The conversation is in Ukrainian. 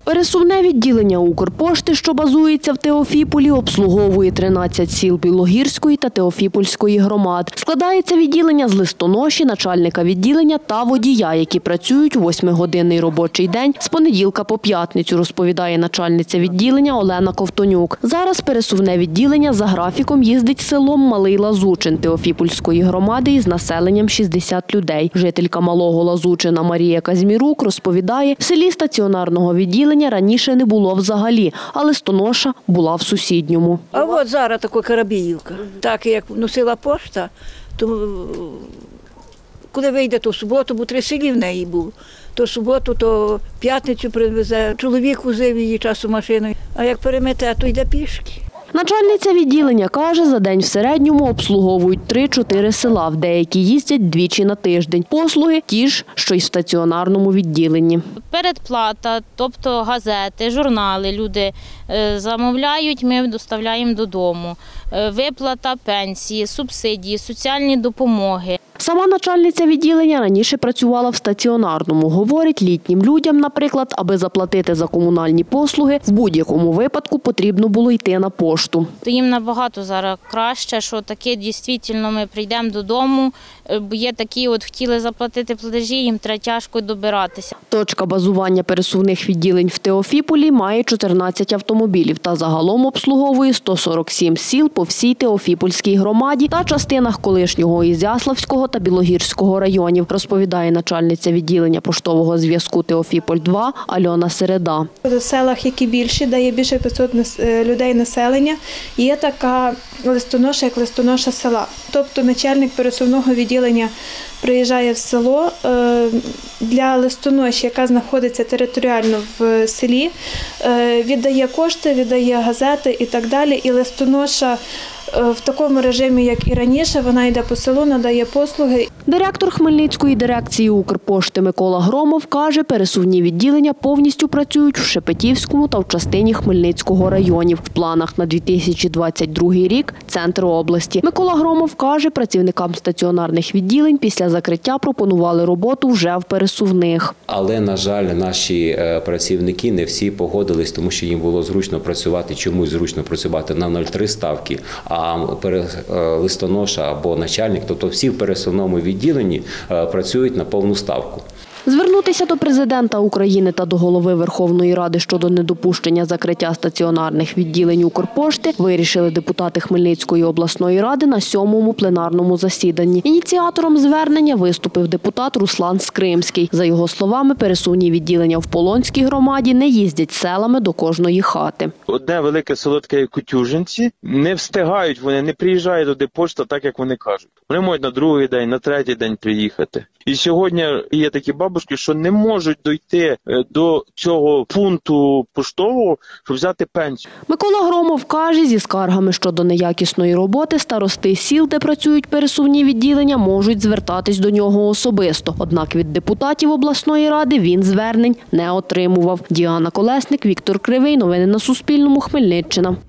Пересувне відділення Укрпошти, що базується в Теофіполі, обслуговує 13 сіл Білогірської та Теофіпольської громад. Складається відділення з листоноші, начальника відділення та водія, які працюють 8-годинний робочий день з понеділка по п'ятницю, розповідає начальниця відділення Олена Ковтонюк. Зараз пересувне відділення за графіком їздить селом Малий Лазучин Теофіпольської громади із населенням 60 людей. Жителька Малого Лазучина Марія Казмірук розповідає, в селі стаціонарного відділення раніше не було взагалі, а листоноша була в сусідньому. А от зараз така Карабіївка. Так як носила пошта, то коли вийде, то в суботу, бо 3 селі в неї було. То суботу, то п'ятницю привезе. Чоловік возив її часу машиною. А як перемете, то йде пішки. Начальниця відділення каже, за день в середньому обслуговують 3-4 села, в деякі їздять двічі на тиждень. Послуги ті ж, що й в стаціонарному відділенні. Передплата, тобто газети, журнали люди замовляють, ми доставляємо додому. Виплата пенсії, субсидії, соціальні допомоги. Сама начальниця відділення раніше працювала в стаціонарному. Говорить, літнім людям, наприклад, аби заплатити за комунальні послуги, в будь-якому випадку потрібно було йти на пошту. То їм набагато зараз краще, що таке дійсно ми прийдемо додому, бо є такі, хотіли заплатити платежі, їм треба тяжко добиратися. Точка базування пересувних відділень в Теофіполі має 14 автомобілів та загалом обслуговує 147 сіл по всій Теофіпольській громаді та частинах колишнього Ізяславського та Білогірського районів, розповідає начальниця відділення поштового зв'язку Теофіполь-2 Альона Середа. У селах, які більші, де є більше 500 людей населення, є така листоноша, як листоноша села. Тобто начальник пересувного відділення приїжджає в село для листоноші, яка знаходиться територіально в селі, віддає кошти, віддає газети і так далі. І листоноша в такому режимі, як і раніше, вона йде по селу, надає послуги. Директор Хмельницької дирекції Укрпошти Микола Громов каже, пересувні відділення повністю працюють в Шепетівському та в частині Хмельницького районів. В планах на 2022 рік – центр області. Микола Громов каже, працівникам стаціонарних відділень після закриття пропонували роботу вже в пересувних. Але, на жаль, наші працівники не всі погодились, тому що їм було зручно працювати, чомусь зручно працювати на 0,3 ставки, а листоноша або начальник, тобто всі в пересувному відділенні працюють на повну ставку. Звернутися до президента України та до голови Верховної Ради щодо недопущення закриття стаціонарних відділень Укрпошти вирішили депутати Хмельницької обласної ради на 7-му пленарному засіданні. Ініціатором звернення виступив депутат Руслан Скримський. За його словами, пересувні відділення в Полонській громаді не їздять селами до кожної хати. Одне велике село таке Кутюжинці, не встигають вони, не приїжджають до депошта так, як вони кажуть. Вони можуть на другий день, на третій день приїхати. І сьогодні є такі бабушки, що не можуть дійти до цього пункту поштового, щоб взяти пенсію. Микола Громов каже, зі скаргами щодо неякісної роботи старости сіл, де працюють пересувні відділення, можуть звертатись до нього особисто. Однак від депутатів обласної ради він звернень не отримував. Діана Колесник, Віктор Кривий. Новини на Суспільному. Хмельниччина.